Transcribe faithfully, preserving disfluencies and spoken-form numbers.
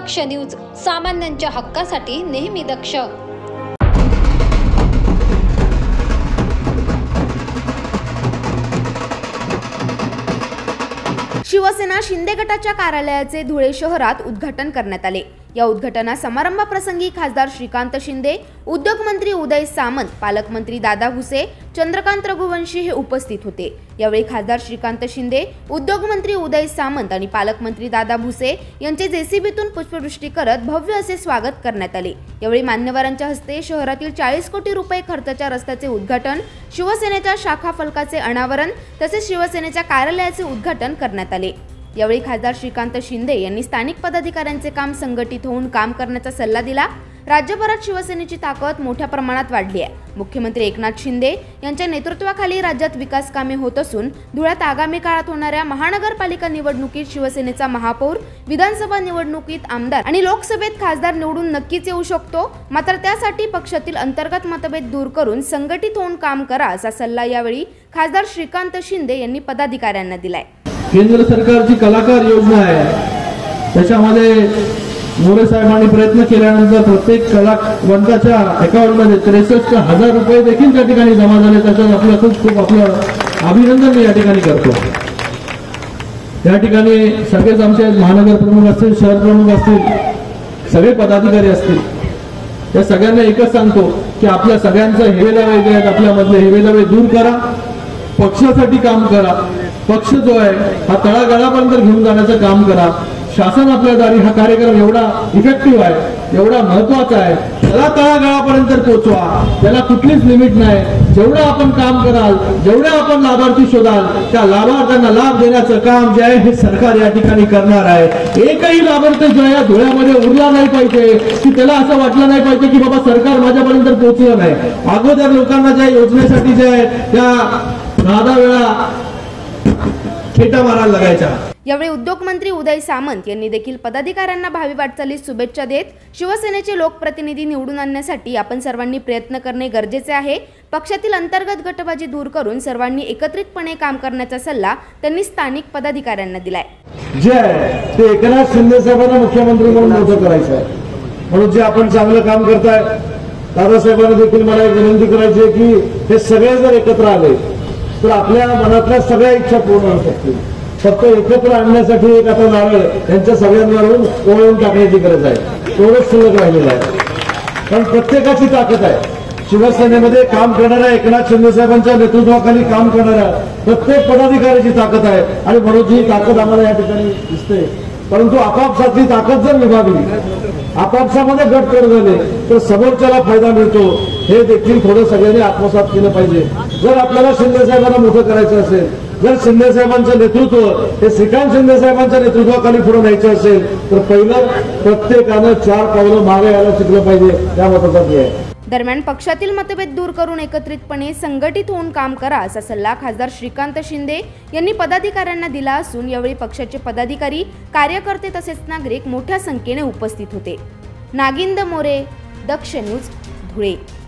दक्ष news, सामान्यांच्या हक्कासाठी नेहमी दक्ष। शिवसेना शिंदे गटाच्या कार्यालयाचे धुळे शहरात उद्घाटन करण्यात आले। या उद्घाटना समारंभाप्रसंगी खासदार श्रीकांत शिंदे, उद्योगमंत्री उदय सामंत, पालकमंत्री दादा भुसे, चंद्रकांत रघुवंशी हे उपस्थित होते। यावेळी खासदार श्रीकांत शिंदे, उद्योगमंत्री उदय सामंत आणि पालकमंत्री दादा भुसे यांचे जेसीबीतून पुष्पवृष्टी करत भव्य असे स्वागत करण्यात आले। यावेळी मान्यवरांच्या हस्ते शहरातील चाळीस कोटी रुपये खर्चाच्या रस्त्याचे उद्घाटन, शिवसेनेच्या शाखा फलकाचे अनावरण तसेच शिवसेनेच्या कार्यालयाचे उद्घाटन करण्यात आले। यावेळी खासदार श्रीकांत शिंदे यांनी स्थानिक पदाधिकाऱ्यांचे काम संघटित होऊन काम करण्याचा सल्ला दिला। राज्यभरात शिवसेनेची ताकद मोठ्या प्रमाणात वाढली आहे। मुख्यमंत्री एकनाथ शिंदे यांच्या नेतृत्वाखाली राज्यात विकास कामे होत असून धुळ्यात आगामी काळात होणाऱ्या महानगरपालिका निवडणुकीत शिवसेनेचा महापौर, विधानसभा निवडणुकीत आमदार आणि लोकसभेत खासदार निवडून नक्कीच येऊ शकतो। मात्र त्यासाठी पक्षातील अंतर्गत मतभेद दूर करून संघटित होऊन काम करा असा सल्ला यावेळी खासदार श्रीकांत शिंदे यांनी पदाधिकाऱ्यांना दिलाय। केंद्र सरकारची कलाकार योजना आहे, त्याच्यामध्ये मोरे साहेबांनी प्रयत्न केल्यानंतर प्रत्येक कलावंताच्या अकाउंटमध्ये त्रेसष्ट हजार रुपये देखील त्या ठिकाणी जमा झाले। त्याच्यात आपलं खूप खूप आपलं अभिनंदन मी या ठिकाणी करतो। या ठिकाणी सगळेच आमचे महानगर प्रमुख असतील, शहर प्रमुख असतील, सगळे पदाधिकारी असतील, या सगळ्यांना एकच सांगतो की आपल्या सगळ्यांचं हेवेदावे जे आहेत आपल्यामधले हेवेदावे दूर करा, पक्षासाठी काम करा। पक्ष जो आहे हा तळागाळापर्यंत घेऊन जाण्याचं काम करा। शासन आपल्या दारी हा कार्यक्रम एवढा इफेक्टिव्ह आहे, एवढा महत्वाचा आहे, त्याला तळागाळापर्यंत पोहोचवा। त्याला कुठलीच लिमिट नाही। जेवढं आपण काम कराल, जेवढे आपण लाभार्थी शोधाल, त्या लाभार्थ्यांना लाभ देण्याचं काम जे आहे हे सरकार या ठिकाणी करणार आहे। एकही लाभार्थी जो आहे धुळ्यामध्ये उरला नाही पाहिजे की त्याला असं वाटलं नाही पाहिजे की बाबा सरकार माझ्यापर्यंत पोहोचलं नाही। अगोदर लोकांना ज्या योजनेसाठी जे आहे त्या दहा वेळा खेटा मारायला लागायचा। यावेळी उद्योगमंत्री उदय सामंत यांनी देखील पदाधिकाऱ्यांना भावी वाटचालीस शुभेच्छा देत शिवसेनेचे लोकप्रतिनिधी निवडून आणण्यासाठी आपण सर्वांनी प्रयत्न करणे गरजेचे आहे। पक्षातील अंतर्गत गटबाजी दूर करून सर्वांनी एकत्रितपणे काम करण्याचा सल्ला त्यांनी स्थानिक पदाधिकाऱ्यांना दिलाय। जे आहे ते एकनाथ शिंदे साहेबांना मुख्यमंत्री म्हणून मोठं करायचं आहे, म्हणून जे आपण चांगलं काम करताय दादासाहेबांना देखील मला एक विनंती करायची आहे की हे सगळे जर एकत्र आले तर आपल्या मनातल्या सगळ्या इच्छा पूर्ण होऊ शकतील। फक्त एकत्र आणण्यासाठी एक आता नारळ यांच्या सगळ्यांवरून ओळून टाकण्याची गरज आहे, तेवढंच शिल्लक राहिलेलं आहे। कारण प्रत्येकाची ताकद आहे। शिवसेनेमध्ये काम करणाऱ्या एकनाथ शिंदे साहेबांच्या नेतृत्वाखाली काम करणाऱ्या प्रत्येक पदाधिकाऱ्याची ताकद आहे आणि म्हणून ही ताकद आम्हाला या ठिकाणी दिसते। परंतु आपापसातली ताकद जर विभागली, आपापसामध्ये गट कर झाले तर समोरच्याला फायदा मिळतो, हे देखील थोडं सगळ्यांनी आत्मसात केलं पाहिजे। जर आपल्याला शिंदे साहेबांना मोठं करायचं असेल, जर शिंदे साहेबांचं नेतृत्व हे श्रीकांत शिंदे साहेबांच्या नेतृत्वाखाली पुढे न्यायचं असेल तर पहिलं प्रत्येकानं चार पावलं मागे यायला शिकलं पाहिजे, त्या मताचा ध्येय आहे। दरम्यान पक्षातील मतभेद दूर करून एकत्रितपणे संघटित होऊन काम करा असा सल्ला खासदार श्रीकांत शिंदे यांनी पदाधिकाऱ्यांना दिला असून यावेळी पक्षाचे पदाधिकारी, कार्यकर्ते तसेच नागरिक मोठ्या संख्येने उपस्थित होते। नागिंद मोरे, दक्ष न्यूज, धुळे।